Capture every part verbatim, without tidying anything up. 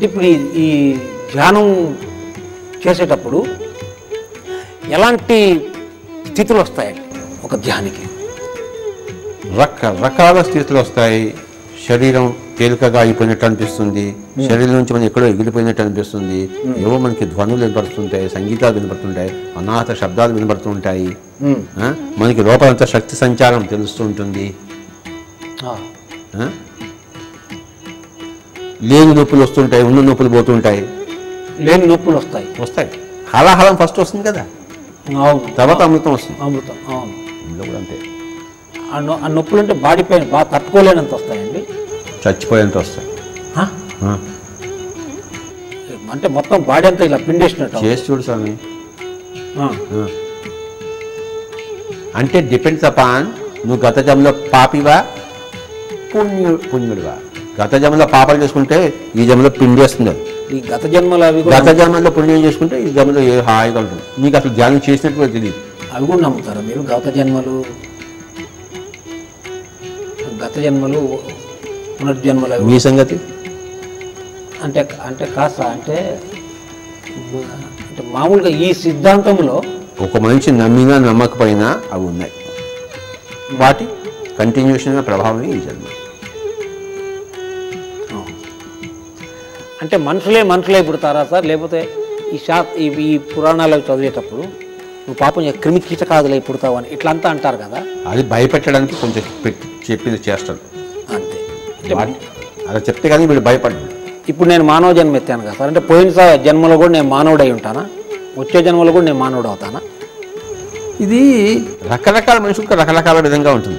అంటే ఇప్పుడు ఈ ఈ ధ్యానం చేసేటప్పుడు ఎలాంటి స్థితులు వస్తాయండి ఒక ధ్యానికి? రకరకాల స్థితులు వస్తాయి. శరీరం తేలికగా అయిపోయినట్టు అనిపిస్తుంది, శరీరం నుంచి మనం ఎక్కడో ఎగిరిపోయినట్టు అనిపిస్తుంది, ఏవో మనకి ధ్వనులు వినపడుతుంటాయి, సంగీతాలు వినపడుతుంటాయి, అనాహత శబ్దాలు వినపడుతుంటాయి, మనకి లోపలంతా శక్తి సంచారం తెలుస్తూ ఉంటుంది. లేని నొప్పులు వస్తుంటాయి, ఉన్న నొప్పులు పోతుంటాయి. లేని నొప్పులు వస్తాయి వస్తాయి హలాహలం ఫస్ట్ వస్తుంది కదా, అవును, తర్వాత అమృతం వస్తుంది. అమృతం, అవును. ఇందులో కూడా అంతే. ఆ నొప్పులు అంటే బాడీ పెయిన్ బాగా తట్టుకోలేనంత వస్తాయండి, చచ్చిపోయేంత వస్తాయి. అంటే మొత్తం బాడీ అంతా ఇలా పిండేసినట్టు చేసి చూడు స్వామి. అంటే డిపెండ్స్ అపాన్ నువ్వు గత జన్మలో పాపివా పుణ్యు పుణ్యుడివా. గత జన్మలో పాపాలు చేసుకుంటే ఈ జన్మలో పిండేస్తుంది. ఈ గత జన్మలో అవి గత జన్మలో పుణ్యం చేసుకుంటే ఈ జన్మలో ఏ హాయిగా ఉంటుంది. నీకు అసలు ధ్యానం చేసినట్టు కూడా తెలియదు. అవి కూడా నమ్ముతారా మీరు? గత జన్మలు గత జన్మలు పునర్జన్మలు మీ సంగతి అంటే అంటే కాస్త అంటే అంటే మామూలుగా ఈ సిద్ధాంతంలో ఒక మనిషి నమ్మినా నమ్మకపోయినా అవి ఉన్నాయి. వాటి కంటిన్యూషన్ ప్రభావం ఈ జన్మ. అంటే మనుషులే మనుషులే పుడతారా సార్? లేకపోతే ఈ శా ఈ ఈ పురాణాలు చదివేటప్పుడు నువ్వు పాపం క్రిమి కీటకాదులై పుడతావు అని ఇట్లా అంతా అంటారు కదా, అది భయపెట్టడానికి కొంచెం పెట్టి చెప్పింది చేస్తాడు అంతే. అలా చెప్తే కానీ వీడు భయపడ్డాడు. ఇప్పుడు నేను మానవ జన్మ ఎత్తాను కదా సార్, అంటే పోయిన జన్మలో కూడా నేను మానవుడై ఉంటానా? వచ్చే జన్మలో కూడా నేను మానవుడు అవుతానా? ఇది రకరకాల మనుషులకు రకరకాల విధంగా ఉంటుంది.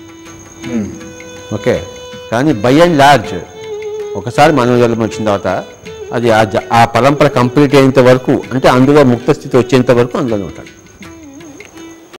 ఓకే, కానీ బై అండ్ లార్జ్ ఒకసారి మానవ జన్మ వచ్చిన తర్వాత అది ఆ పరంపర కంప్లీట్ అయ్యేంత వరకు, అంటే అందులో ముక్త స్థితి వచ్చేంత వరకు అందులోనే ఉంటాడు.